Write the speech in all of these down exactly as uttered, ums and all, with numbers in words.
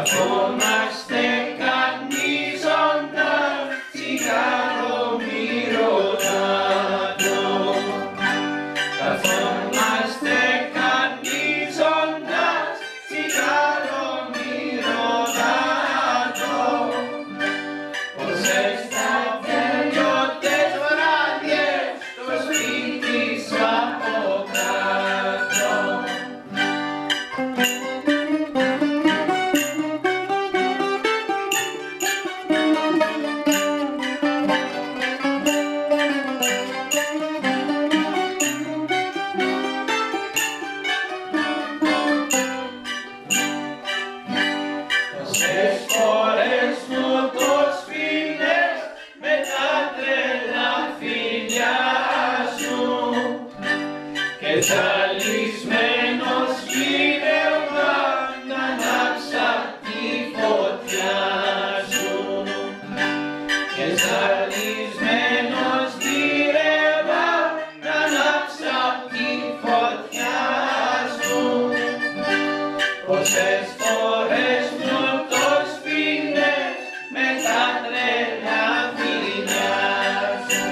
Καθόμαστε κανίζοντας τσιγάρο μυρωδάτο. Καθόμαστε κανίζοντας τσιγάρο μυρωδάτο. Πόσες θα τελειώτες βράδιες στο σπίτι σου από κάτω. Πόσες φορές μου το σφήνες με τα τρελά φιλιά σου και ζαλισμένος γύρευα να ανάψα τη φωτιά σου και ζαλισμένος γύρευα να ανάψα τη φωτιά σου. Πόσες φορές μου το σφήνες με τα τρελά φιλιά σου.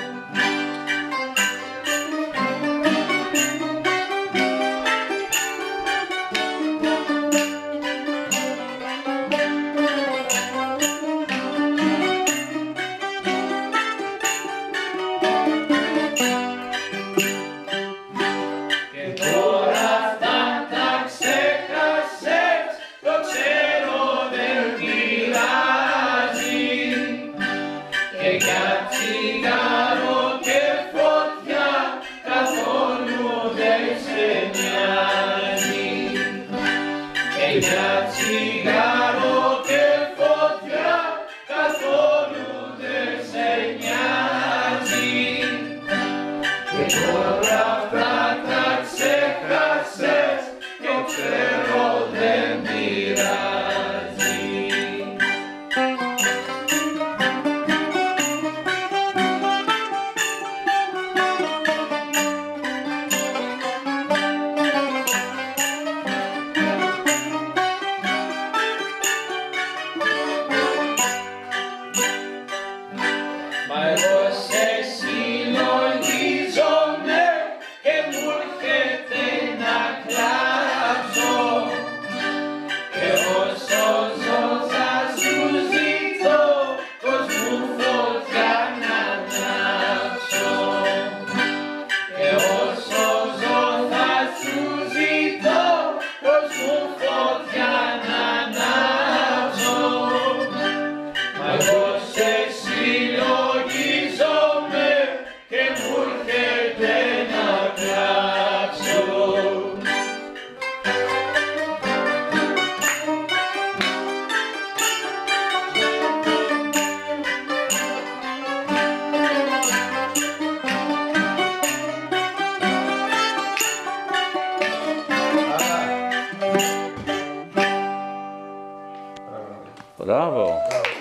Και τώρα αυτά τα ξέχασες, το ξέρω δεν πειράζει, και για τσιγάρο και φωτιά καθόλου δεν σε νοιάζει, και για τσιγάρο και φωτιά καθόλου δεν σε νοιάζει. Και τώρα αυτά τα ξέχασες, το ξέρω δεν πειράζει. Μα εγώ σε συλλογίζομαι και μου έρχεται να κλάψω, και όσο ζω θα σου ζητώ πως μου φωτιά να ανάψω, και όσο ζω θα σου ζητώ πως μου φωτιά να ανάψω. Μα εγώ σε συλλογίζομαι και μου έρχεται να κλάψω. Μπράβο.